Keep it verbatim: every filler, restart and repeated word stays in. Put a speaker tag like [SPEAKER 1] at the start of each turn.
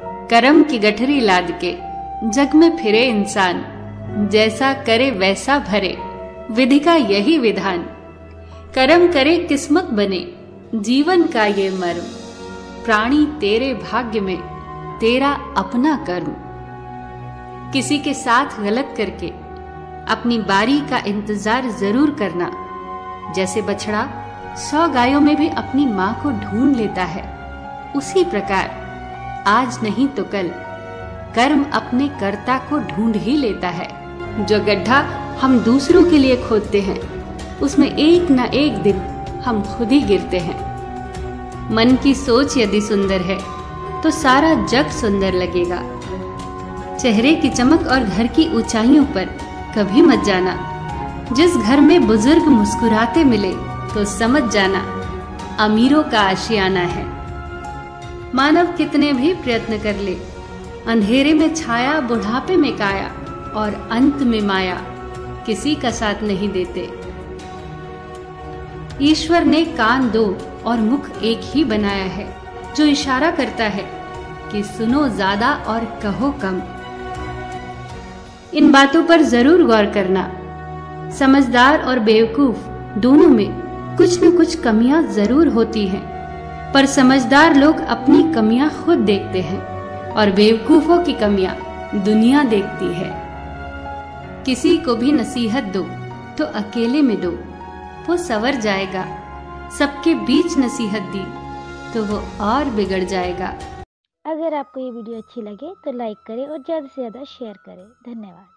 [SPEAKER 1] कर्म की गठरी लाद के जग में फिरे इंसान, जैसा करे वैसा भरे, विधि का यही विधान। कर्म करे किस्मत बने, जीवन का ये मर्म, प्राणी तेरे भाग्य में, तेरा अपना कर्म। किसी के साथ गलत करके अपनी बारी का इंतजार जरूर करना। जैसे बछड़ा सौ गायों में भी अपनी माँ को ढूंढ लेता है, उसी प्रकार आज नहीं तो कल कर्म अपने कर्ता को ढूंढ ही लेता है। जो गड्ढा हम दूसरों के लिए खोदते हैं, उसमें एक न एक दिन हम खुद ही गिरते हैं। मन की सोच यदि सुंदर है तो सारा जग सुंदर लगेगा। चेहरे की चमक और घर की ऊंचाइयों पर कभी मत जाना। जिस घर में बुजुर्ग मुस्कुराते मिले तो समझ जाना अमीरों का आशियाना है। मानव कितने भी प्रयत्न कर ले, अंधेरे में छाया, बुढ़ापे में काया और अंत में माया किसी का साथ नहीं देते। ईश्वर ने कान दो और मुख एक ही बनाया है, जो इशारा करता है कि सुनो ज्यादा और कहो कम। इन बातों पर जरूर गौर करना। समझदार और बेवकूफ दोनों में कुछ न कुछ कमियां जरूर होती हैं, पर समझदार लोग अपनी कमियां खुद देखते हैं और बेवकूफों की कमियां दुनिया देखती है। किसी को भी नसीहत दो तो अकेले में दो, वो संवर जाएगा। सबके बीच नसीहत दी तो वो और बिगड़ जाएगा।
[SPEAKER 2] अगर आपको ये वीडियो अच्छी लगे तो लाइक करें और ज़्यादा से ज़्यादा शेयर करें। धन्यवाद।